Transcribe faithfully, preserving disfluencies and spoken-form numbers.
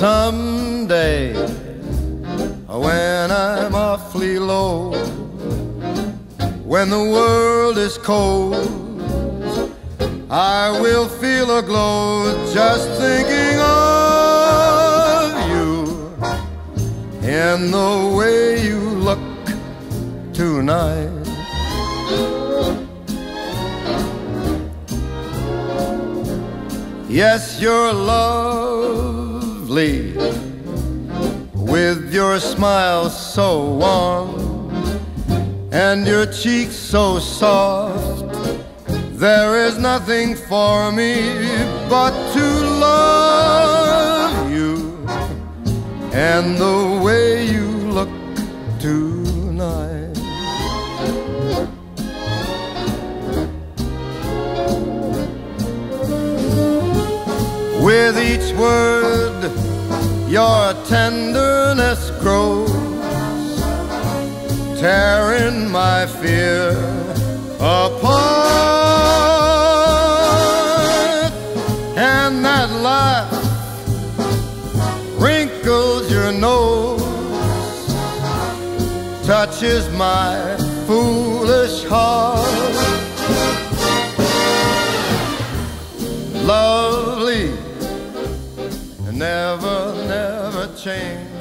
Someday, when I'm awfully low, when the world is cold, I will feel a glow just thinking of you and the way you look tonight. Yes, you're lovely with your smile so warm and your cheeks so soft. There is nothing for me but to love you and the way you look tonight. With each word your tenderness grows, tearing my fear apart. And that laugh wrinkles your nose, touches my foolish heart. Lovely, never, never change.